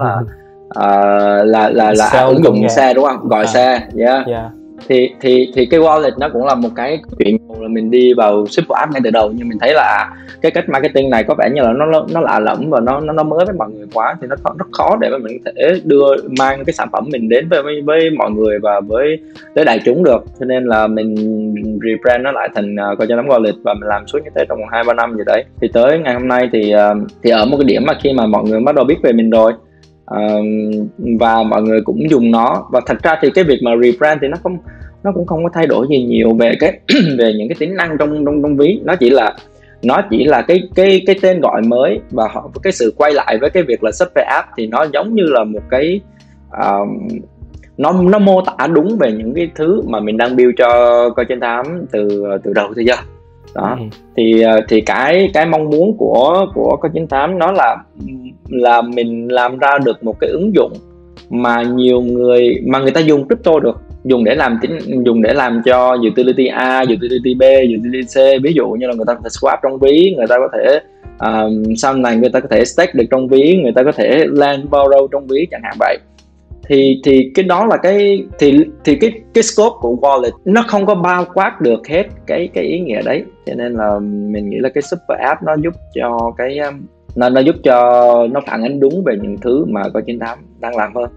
là ứng dụng xe, đúng không? Gọi xe, thì cái wallet nó cũng là một cái chuyện là mình đi vào super app ngay từ đầu, nhưng mình thấy là cái cách marketing này có vẻ như là nó lạ lẫm và nó mới với mọi người quá, thì nó rất khó để mà mình có thể mang cái sản phẩm mình đến với mọi người và với đại chúng được. Cho nên là mình rebrand nó lại thành Coin98 Wallet, và mình làm suốt như thế trong 2-3 năm gì đấy. Thì tới ngày hôm nay thì ở một cái điểm mà khi mà mọi người bắt đầu biết về mình rồi, và mọi người cũng dùng nó, và thật ra thì cái việc mà rebrand thì nó cũng không có thay đổi gì nhiều về về những cái tính năng trong ví. Nó chỉ là cái tên gọi mới, và cái sự quay lại với cái việc là super app thì nó giống như là một cái nó mô tả đúng về những cái thứ mà mình đang build cho Coin98 từ đầu tới giờ đó. Thì cái mong muốn của Coin98 nó là mình làm ra được một cái ứng dụng mà nhiều người mà người ta dùng crypto được, dùng để làm cho utility A, utility B, utility C. Ví dụ như là người ta có thể swap trong ví, người ta có thể sau này người ta có thể stake được trong ví, người ta có thể lend borrow trong ví chẳng hạn vậy. Thì cái đó là cái scope của wallet nó không có bao quát được hết cái ý nghĩa đấy, cho nên là mình nghĩ là cái super app nó giúp cho nó giúp cho nó phản ánh đúng về những thứ mà Coin98 đang làm hơn.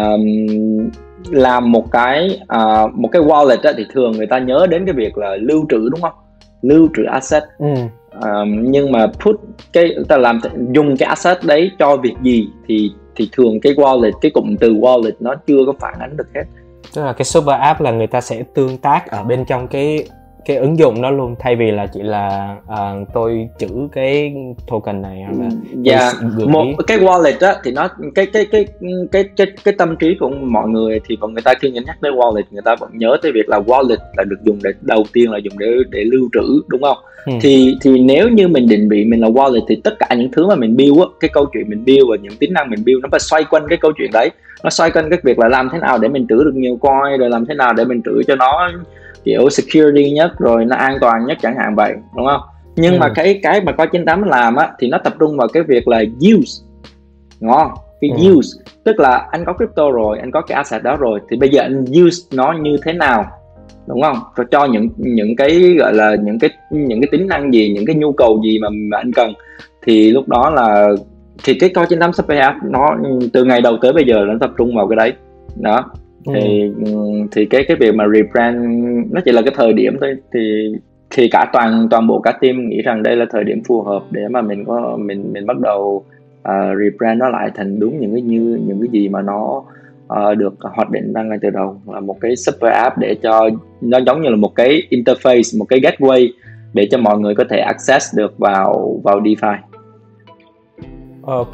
Làm một cái wallet á, thì thường người ta nhớ đến cái việc là lưu trữ, đúng không? Lưu trữ asset. Nhưng mà dùng cái asset đấy cho việc gì thì thường cái wallet, cái cụm từ wallet nó chưa có phản ánh được hết. Tức là cái super app là người ta sẽ tương tác ở bên trong cái ứng dụng đó luôn, thay vì là chỉ là tôi trữ cái token này hoặc là cái wallet á thì nó cái tâm trí của mọi người thì người ta khi nhắc tới wallet, người ta vẫn nhớ tới việc là wallet là được dùng để đầu tiên là dùng để lưu trữ, đúng không? Thì nếu như mình định vị mình là wallet thì tất cả những thứ mà mình build á, cái câu chuyện mình build và những tính năng mình build nó phải xoay quanh cái câu chuyện đấy. Nó xoay quanh cái việc là làm thế nào để mình trữ được nhiều coin, rồi làm thế nào để mình trữ cho nó kiểu security nhất, rồi nó an toàn nhất chẳng hạn vậy, đúng không? Nhưng mà cái mà Coin98 làm á thì nó tập trung vào cái việc là use, đúng không? Cái use tức là anh có crypto rồi, anh có cái asset đó rồi, thì bây giờ anh use nó như thế nào, đúng không? Rồi cho những cái gọi là những cái tính năng gì, những cái nhu cầu gì mà anh cần, thì lúc đó là thì cái Coin98 Super App nó từ ngày đầu tới bây giờ nó tập trung vào cái đấy đó. Thì cái việc mà rebrand nó chỉ là cái thời điểm thôi, thì cả toàn bộ cả team nghĩ rằng đây là thời điểm phù hợp để mà mình bắt đầu rebrand nó lại thành đúng những cái gì mà nó được hoạch định ra ngay từ đầu, là một cái super app để cho nó giống như là một cái interface, một cái gateway để cho mọi người có thể access được vào DeFi. Ok.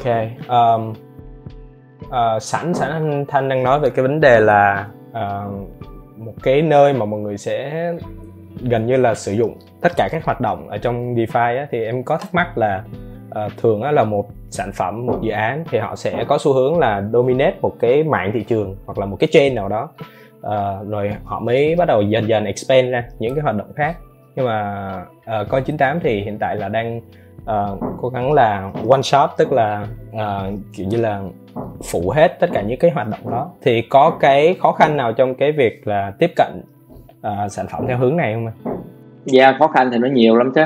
Sẵn anh Thanh đang nói về cái vấn đề là một cái nơi mà mọi người sẽ gần như là sử dụng tất cả các hoạt động ở trong DeFi á, thì em có thắc mắc là thường á, là một sản phẩm, một dự án thì họ sẽ có xu hướng là dominate một cái mảng thị trường hoặc là một cái chain nào đó, rồi họ mới bắt đầu dần dần expand ra những cái hoạt động khác. Nhưng mà Coin98 thì hiện tại là đang cố gắng là one shot, tức là kiểu như là phủ hết tất cả những cái hoạt động đó. Thì có cái khó khăn nào trong cái việc là tiếp cận sản phẩm theo hướng này không ạ? Khó khăn thì nó nhiều lắm chứ.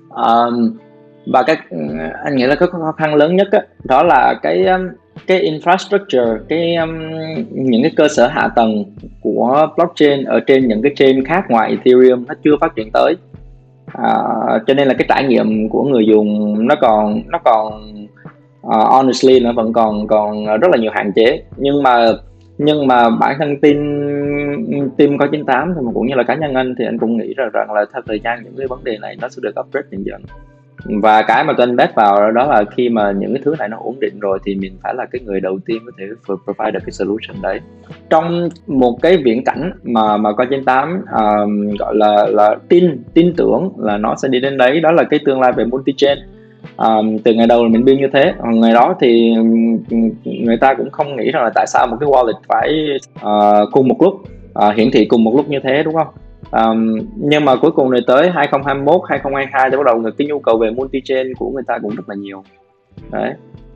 Và anh nghĩ là cái khó khăn lớn nhất đó là cái infrastructure, những cái cơ sở hạ tầng của blockchain ở trên những cái chain khác ngoài Ethereum nó chưa phát triển tới. Cho nên là cái trải nghiệm của người dùng nó còn honestly nó vẫn còn rất là nhiều hạn chế. Nhưng mà bản thân team Coin98 thì cũng như là cá nhân anh thì anh cũng nghĩ rằng là theo thời gian những cái vấn đề này nó sẽ được upgrade dần dần. Và cái mà tôi invest vào đó là khi mà những cái thứ này nó ổn định rồi thì mình phải là cái người đầu tiên có thể provide được cái solution đấy. Trong một cái viễn cảnh mà Coin98 gọi là tin tưởng là nó sẽ đi đến đấy, đó là cái tương lai về multi-chain. Từ ngày đầu là mình build như thế, ngày đó thì người ta cũng không nghĩ rằng là tại sao một cái wallet phải cùng một lúc hiển thị cùng một lúc như thế, đúng không? Nhưng mà cuối cùng này tới 2021, 2022 thì bắt đầu cái nhu cầu về multi-chain của người ta cũng rất là nhiều đấy.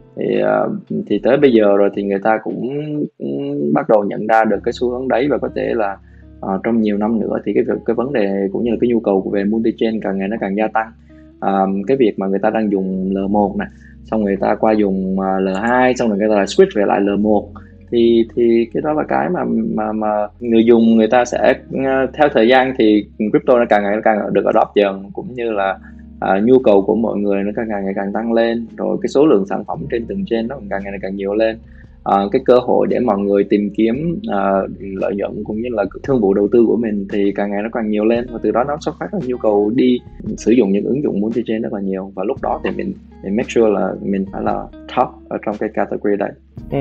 Thì tới bây giờ rồi thì người ta cũng bắt đầu nhận ra được cái xu hướng đấy, và có thể là trong nhiều năm nữa thì cái vấn đề cũng như là cái nhu cầu về multi-chain càng ngày nó càng gia tăng. Cái việc mà người ta đang dùng L1 này, xong người ta qua dùng L2, xong rồi người ta lại switch về lại L1, thì cái đó là cái mà người dùng người ta sẽ theo thời gian thì crypto nó càng ngày càng được adopt dần, cũng như là nhu cầu của mọi người nó càng ngày càng tăng lên, rồi cái số lượng sản phẩm trên từng chain nó càng ngày càng nhiều lên. cái cơ hội để mọi người tìm kiếm lợi nhuận cũng như là thương vụ đầu tư của mình thì càng ngày nó càng nhiều lên, và từ đó nó xuất phát ra nhu cầu đi sử dụng những ứng dụng multi-chain rất là nhiều, và lúc đó thì mình make sure là mình phải là top ở trong cái category đấy.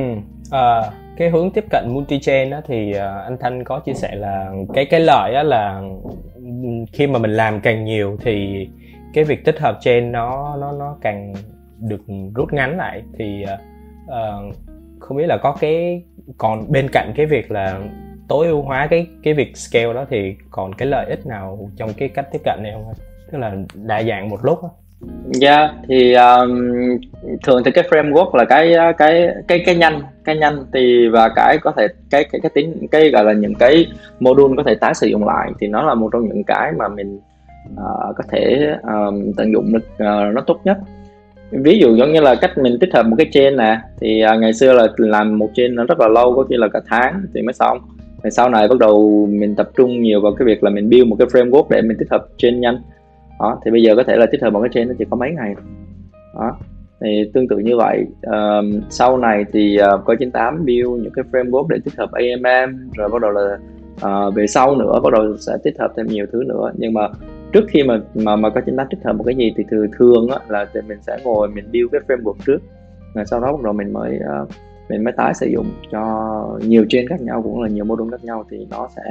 Cái hướng tiếp cận multi-chain á, thì anh Thanh có chia sẻ là cái lợi á là khi mà mình làm càng nhiều thì cái việc tích hợp chain nó càng được rút ngắn lại, thì không biết là có còn bên cạnh cái việc là tối ưu hóa cái việc scale đó thì còn cái lợi ích nào trong cái cách tiếp cận này không? Tức là đa dạng một lúc á. Yeah, thì thường thì cái framework là cái nhanh thì, và cái có thể cái tính cái gọi là những cái module có thể tái sử dụng lại, thì nó là một trong những cái mà mình có thể tận dụng được nó tốt nhất. Ví dụ giống như là cách mình tích hợp một cái chain nè, thì ngày xưa là làm một chain nó rất là lâu, có khi là cả tháng thì mới xong. Thì sau này bắt đầu mình tập trung nhiều vào cái việc là mình build một cái framework để mình tích hợp chain nhanh. Đó, thì bây giờ có thể là tích hợp một cái chain nó chỉ có mấy ngày. Đó, thì tương tự như vậy, sau này thì Coin98 build những cái framework để tích hợp AMM, rồi bắt đầu là về sau nữa bắt đầu sẽ tích hợp thêm nhiều thứ nữa. Nhưng mà trước khi mà Coin98 tích hợp một cái gì thì thường á là mình sẽ ngồi mình build cái framework trước, rồi sau đó bắt đầu mình mới tái sử dụng cho nhiều chain khác nhau, cũng là nhiều module khác nhau, thì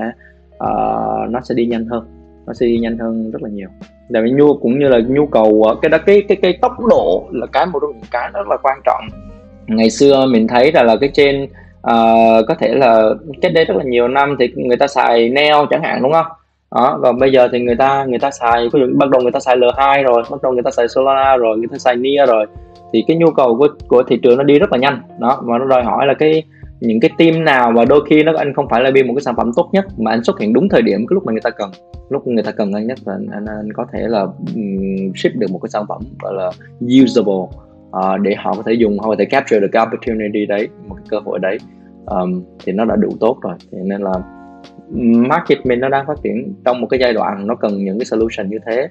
nó sẽ đi nhanh hơn, rất là nhiều. Tại vì cũng như là nhu cầu cái tốc độ là một trong những cái rất là quan trọng. Ngày xưa mình thấy là cái chain có thể là cách đây rất là nhiều năm thì người ta xài Neo chẳng hạn, đúng không? Đó, còn bây giờ thì người ta xài, ví dụ bắt đầu người ta xài L2 rồi, bắt đầu người ta xài Solana rồi, người ta xài Nia rồi, thì cái nhu cầu của thị trường nó đi rất là nhanh đó, và nó đòi hỏi là những cái team nào, và đôi khi anh không phải là build một cái sản phẩm tốt nhất mà anh xuất hiện đúng thời điểm cái lúc mà người ta cần anh nhất, và anh có thể là ship được một cái sản phẩm gọi là usable để họ có thể dùng, họ có thể capture được cái opportunity đấy, một cái cơ hội đấy, thì nó đã đủ tốt rồi. Thì nên là market mình nó đang phát triển trong một cái giai đoạn nó cần những cái solution như thế,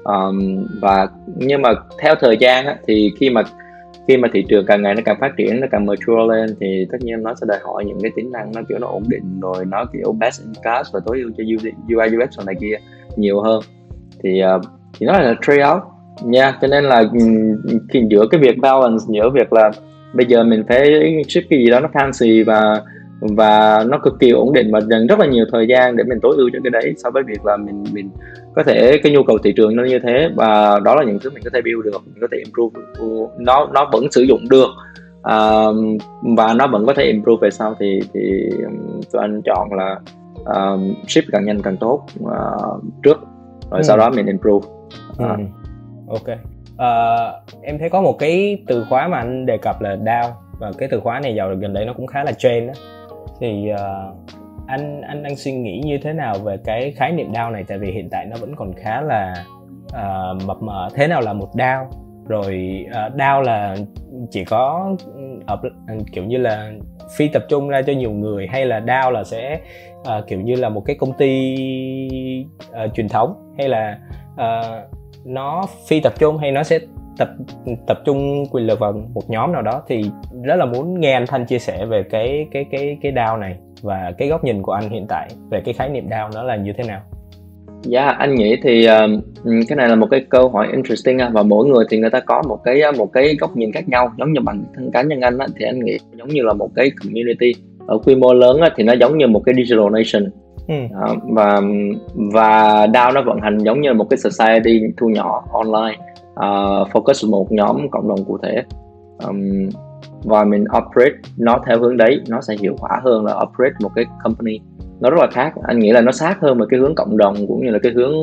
và nhưng mà theo thời gian á, thì khi mà thị trường càng ngày nó càng phát triển, nó càng mature lên, thì tất nhiên nó sẽ đòi hỏi những cái tính năng nó kiểu nó ổn định, rồi nó kiểu best in class và tối ưu cho UI UX rồi này kia nhiều hơn, thì nó là trade off nha. Cho nên là khi giữa cái việc balance, giữa việc là bây giờ mình phải ship cái gì đó nó fancy và nó cực kỳ ổn định và dành rất là nhiều thời gian để mình tối ưu cho cái đấy, so với việc là mình có thể cái nhu cầu thị trường nó như thế, và đó là những thứ mình có thể build được, mình có thể improve, nó vẫn sử dụng được, và nó vẫn có thể improve về sau, thì tụi anh chọn là ship càng nhanh càng tốt trước, rồi sau đó mình improve. Ok. Em thấy có một cái từ khóa mà anh đề cập là DAO, và cái từ khóa này dạo gần đây nó cũng khá là trend đó. Thì anh đang suy nghĩ như thế nào về cái khái niệm DAO này, tại vì hiện tại nó vẫn còn khá là mập mờ. Thế nào là một DAO? Rồi DAO là chỉ có kiểu như là phi tập trung ra cho nhiều người, hay là DAO là sẽ kiểu như là một cái công ty truyền thống, hay là nó phi tập trung, hay nó sẽ tập trung quyền lực vào một nhóm nào đó? Thì rất là muốn nghe anh Thanh chia sẻ về cái DAO này, và cái góc nhìn của anh hiện tại về cái khái niệm DAO nó là như thế nào. Dạ, anh nghĩ thì cái này là một cái câu hỏi interesting, và mỗi người thì người ta có một cái góc nhìn khác nhau. Giống như bản thân cá nhân anh thì anh nghĩ giống như là một cái community ở quy mô lớn thì nó giống như một cái digital nation. Và DAO nó vận hành giống như một cái society thu nhỏ online, focus một nhóm cộng đồng cụ thể, và mình operate nó theo hướng đấy, nó sẽ hiệu quả hơn là operate một cái company. Nó rất là khác, anh nghĩ là nó sát hơn về cái hướng cộng đồng, cũng như là cái hướng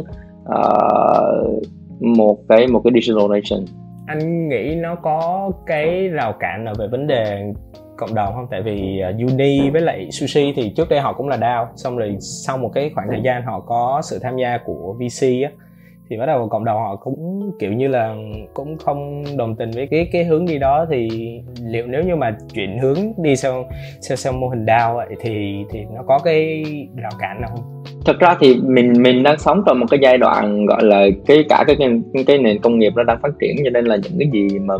một cái digital nation. Anh nghĩ nó có cái rào cản nào về vấn đề cộng đồng không? Tại vì Uni với lại Sushi thì trước đây họ cũng là DAO, xong rồi sau một cái khoảng thời gian họ có sự tham gia của VC á, thì bắt đầu cộng đồng họ cũng kiểu như là cũng không đồng tình với cái hướng đi đó. Thì liệu nếu như mà chuyển hướng đi theo mô hình DAO vậy thì nó có cái rào cản nào không? Thật ra thì mình đang sống trong một cái giai đoạn gọi là cái nền công nghiệp nó đang phát triển, cho nên là những cái gì mà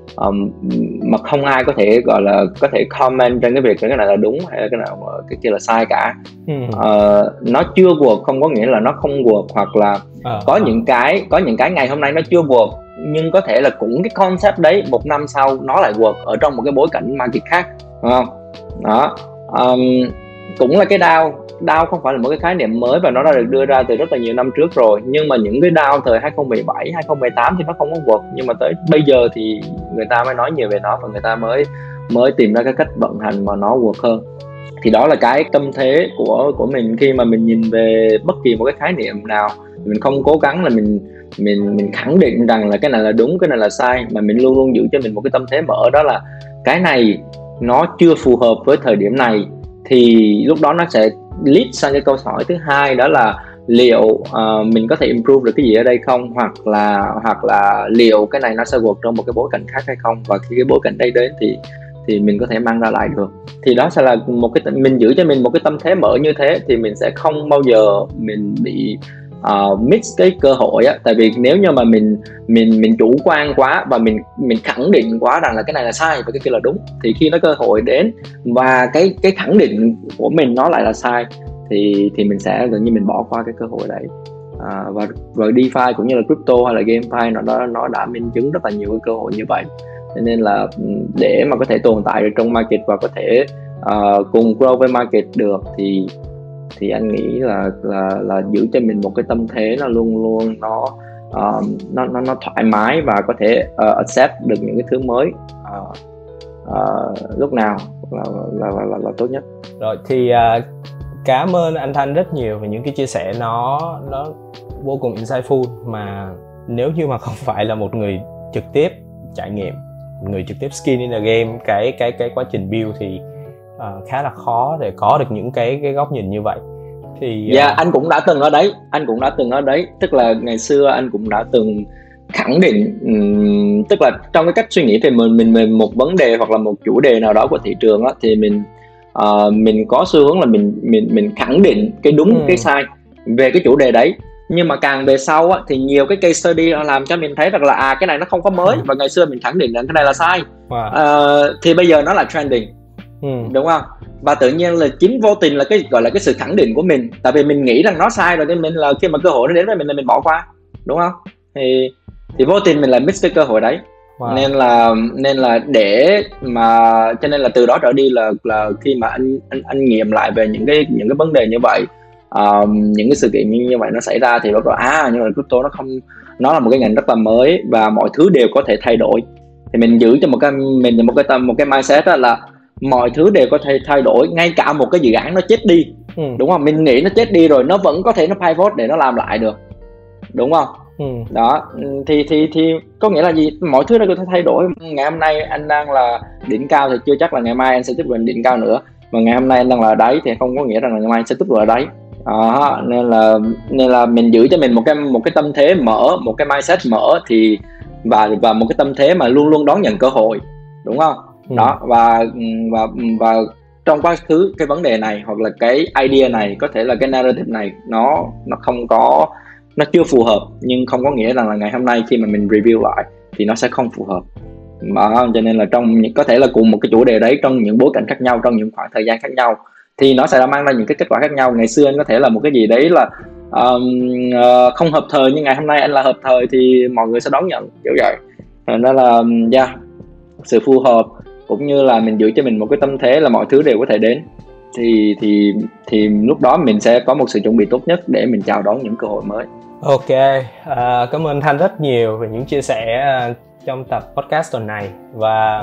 mà không ai có thể gọi là có thể comment trên cái việc cái này là đúng hay là cái nào cái kia là sai cả. Nó chưa work không có nghĩa là nó không work, hoặc là có những cái ngày hôm nay nó chưa work nhưng có thể là cũng cái concept đấy một năm sau nó lại work ở trong một cái bối cảnh market khác, đúng không? Đó. Cũng là cái DAO không phải là một cái khái niệm mới và nó đã được đưa ra từ rất là nhiều năm trước rồi, nhưng mà những cái DAO thời 2017, 2018 thì nó không có work, nhưng mà tới bây giờ thì người ta mới nói nhiều về nó và người ta mới tìm ra cái cách vận hành mà nó work hơn. Thì đó là cái tâm thế của mình khi mà mình nhìn về bất kỳ một cái khái niệm nào. Mình không cố gắng là mình khẳng định rằng là cái này là đúng, cái này là sai, mà mình luôn luôn giữ cho mình một cái tâm thế mở, đó là cái này nó chưa phù hợp với thời điểm này, thì lúc đó nó sẽ lead sang cái câu hỏi thứ hai, đó là liệu mình có thể improve được cái gì ở đây không, hoặc là liệu cái này nó sẽ work trong một cái bối cảnh khác hay không, và khi cái bối cảnh đây đến thì mình có thể mang ra lại được. Thì đó sẽ là một cái mình giữ cho mình một cái tâm thế mở như thế thì mình sẽ không bao giờ mình bị miss cái cơ hội á. Tại vì nếu như mà mình chủ quan quá và mình khẳng định quá rằng là cái này là sai và cái kia là đúng, thì khi nó cơ hội đến và cái khẳng định của mình nó lại là sai thì mình sẽ gần như mình bỏ qua cái cơ hội đấy. Và DeFi cũng như là crypto hay là GameFi nó đã minh chứng rất là nhiều cái cơ hội như vậy. Nên là để mà có thể tồn tại được trong market và có thể cùng grow với market được thì anh nghĩ là giữ cho mình một cái tâm thế nó luôn luôn nó thoải mái và có thể accept được những cái thứ mới lúc nào là tốt nhất. Rồi thì cảm ơn anh Thanh rất nhiều về những cái chia sẻ nó vô cùng insightful, mà nếu như mà không phải là một người trực tiếp trải nghiệm, người trực tiếp skin in the game cái quá trình build thì khá là khó để có được những cái góc nhìn như vậy. Thì anh cũng đã từng ở đấy, tức là ngày xưa anh cũng đã từng khẳng định, tức là trong cái cách suy nghĩ về mình một vấn đề hoặc là một chủ đề nào đó của thị trường á, thì mình có xu hướng là mình khẳng định cái đúng cái sai về cái chủ đề đấy. Nhưng mà càng về sau á, thì nhiều cái case study làm cho mình thấy rằng là cái này nó không có mới, và ngày xưa mình khẳng định rằng cái này là sai. Thì bây giờ nó là trending, đúng không? Và tự nhiên là chính vô tình là cái gọi là cái sự khẳng định của mình, tại vì mình nghĩ rằng nó sai rồi nên mình là khi mà cơ hội nó đến với mình là mình bỏ qua, đúng không? Thì vô tình mình lại miss cái cơ hội đấy. Nên là để mà cho nên là từ đó trở đi là khi mà anh nghiệm lại về những cái vấn đề như vậy, những cái sự kiện như vậy nó xảy ra thì bắt đầu nhưng mà crypto nó là một cái ngành rất là mới và mọi thứ đều có thể thay đổi. Thì mình giữ cho một cái mindset đó là mọi thứ đều có thể thay đổi, ngay cả một cái dự án nó chết đi, đúng không? Mình nghĩ nó chết đi rồi nó vẫn có thể nó pivot để nó làm lại được, đúng không? Đó thì có nghĩa là gì? Mọi thứ đều có thể thay đổi. Ngày hôm nay anh đang là đỉnh cao thì chưa chắc là ngày mai anh sẽ tiếp tục đỉnh cao nữa, và ngày hôm nay anh đang là đáy thì không có nghĩa rằng là ngày mai anh sẽ tiếp tục là đáy. Nên là mình giữ cho mình một cái tâm thế mở, một cái mindset mở thì và một cái tâm thế mà luôn luôn đón nhận cơ hội, đúng không? Đó, và trong quá khứ cái vấn đề này hoặc là cái idea này, có thể là cái narrative này nó không có, nó chưa phù hợp, nhưng không có nghĩa rằng là ngày hôm nay khi mà mình review lại thì nó sẽ không phù hợp. Cho nên là có thể là cùng một cái chủ đề đấy trong những bối cảnh khác nhau, trong những khoảng thời gian khác nhau thì nó sẽ mang ra những cái kết quả khác nhau. Ngày xưa anh có thể là một cái gì đấy là không hợp thời, nhưng ngày hôm nay anh là hợp thời thì mọi người sẽ đón nhận kiểu vậy. Nên là sự phù hợp cũng như là mình giữ cho mình một cái tâm thế là mọi thứ đều có thể đến thì lúc đó mình sẽ có một sự chuẩn bị tốt nhất để mình chào đón những cơ hội mới. Ok, cảm ơn Thanh rất nhiều về những chia sẻ trong tập podcast tuần này. Và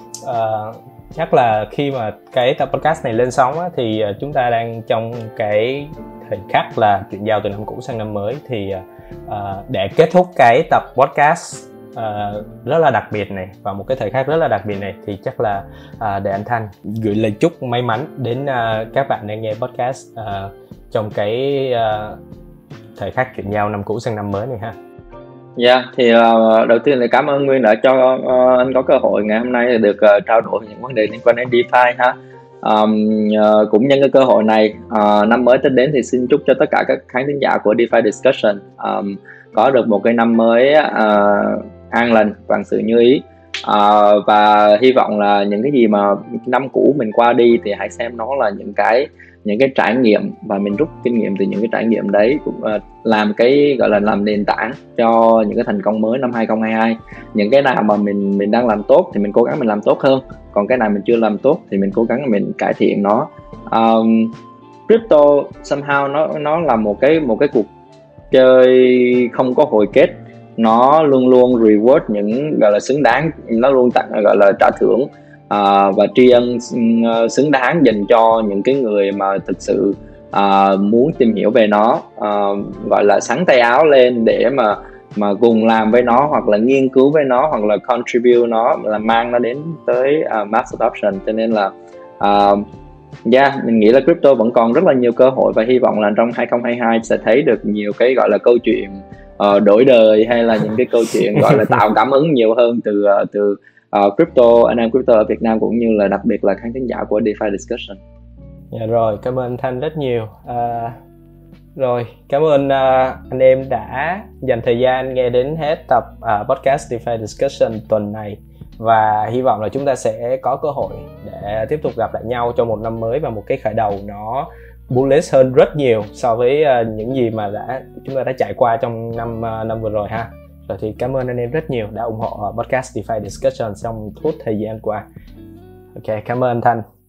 chắc là khi mà cái tập podcast này lên sóng á, thì chúng ta đang trong cái thời khắc là chuyển giao từ năm cũ sang năm mới. Thì để kết thúc cái tập podcast rất là đặc biệt này và một cái thời khắc rất là đặc biệt này thì chắc là để anh Thanh gửi lời chúc may mắn đến các bạn đang nghe podcast trong cái thời khắc chuyển giao năm cũ sang năm mới này ha. Thì đầu tiên là cảm ơn Nguyên đã cho anh có cơ hội ngày hôm nay được trao đổi những vấn đề liên quan đến DeFi ha. Cũng nhân cái cơ hội này, năm mới Tết đến thì xin chúc cho tất cả các khán thính giả của DeFi Discussion có được một cái năm mới an lành, vạn sự như ý. Và hy vọng là những cái gì mà năm cũ mình qua đi thì hãy xem nó là những cái trải nghiệm, và mình rút kinh nghiệm từ những cái trải nghiệm đấy, cũng làm cái gọi là làm nền tảng cho những cái thành công mới năm 2022. Những cái nào mà mình đang làm tốt thì mình cố gắng mình làm tốt hơn, còn cái nào mình chưa làm tốt thì mình cố gắng mình cải thiện nó. Crypto somehow nó là một cái cuộc chơi không có hồi kết. Nó luôn luôn reward những gọi là xứng đáng, nó luôn tặng gọi là trả thưởng và tri ân xứng đáng dành cho những cái người mà thực sự muốn tìm hiểu về nó, gọi là xắn tay áo lên để mà cùng làm với nó, hoặc là nghiên cứu với nó, hoặc là contribute nó, là mang nó đến tới mass adoption. Cho nên là mình nghĩ là crypto vẫn còn rất là nhiều cơ hội, và hy vọng là trong 2022 sẽ thấy được nhiều cái gọi là câu chuyện đổi đời, hay là những cái câu chuyện gọi là tạo cảm hứng nhiều hơn từ crypto, anh em crypto ở Việt Nam, cũng như là đặc biệt là khán thính giả của DeFi Discussion. Dạ rồi, cảm ơn Thanh rất nhiều. Rồi, cảm ơn anh em đã dành thời gian nghe đến hết tập podcast DeFi Discussion tuần này, và hy vọng là chúng ta sẽ có cơ hội để tiếp tục gặp lại nhau trong một năm mới và một cái khởi đầu nó bullish hơn rất nhiều so với những gì mà chúng ta đã trải qua trong năm vừa rồi ha. Rồi thì cảm ơn anh em rất nhiều đã ủng hộ podcast DeFi Discussion trong suốt thời gian qua. Ok, cảm ơn Thanh.